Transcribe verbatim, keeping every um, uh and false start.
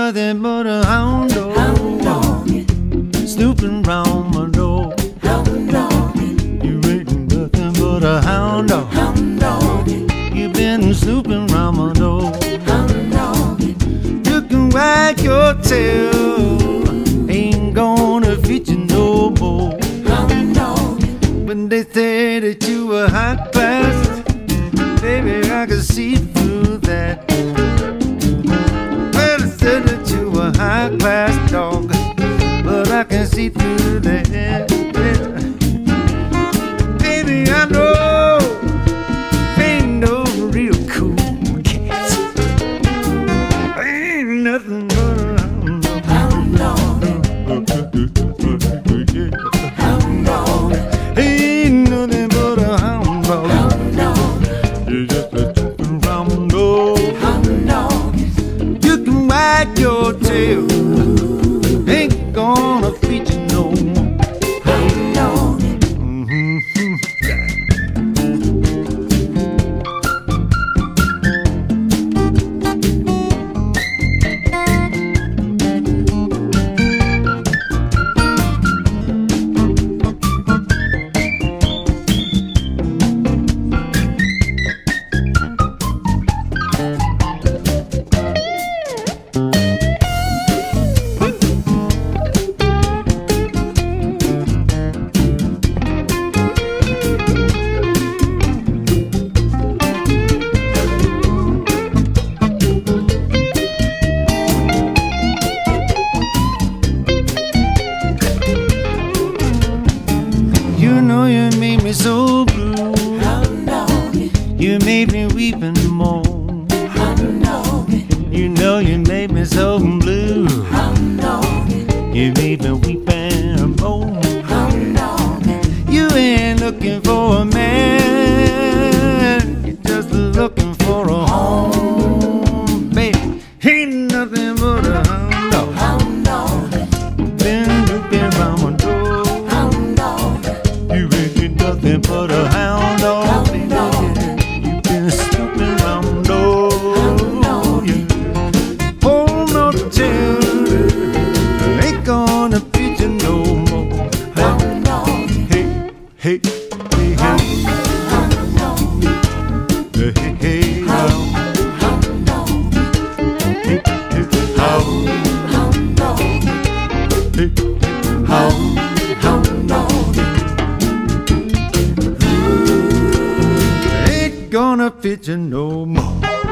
nothing but a hound dog, hound dog, snooping round my door. hound dog, You ain't nothing but a hound dog, hound dog, you been snooping round my door. hound dog, You can wag your tail, ain't gonna fit you no more. hound dog, When they say that you were high class, baby, I can see through that. Well, they said that you were high class dog, but I can see through that. Baby, I know ain't no real cool cat. Ain't nothing but a hound dog. hound dog, hound dog, Ain't nothing but a hound dog. hound dog, You're just a jumping round dog. hound dog, You can wag your tail, ain't gonna feed you no more. hound dog. Mhm. You know you made me so blue, Hound dog, you made me weep and moan. hound dog, You know you made me so blue, hound dog, you made me weep and moan. hound dog, You ain't looking for a man, you're just looking for a home, baby. Ain't nothing but a hound dog, hound dog, been looking round my door. hound dog, You ain't nothing but a hound dog, Hound dog. you've been snooping round my door. Hound dog. Yeah. Hold on to tail, ain't gonna beat you no more. hound dog, Hey, hey, hey, hey, hound dog, hey, hey, hey, hound dog, hey, hey, how, hound dog, hey, how. hound dog. Ain't gonna fit you no more.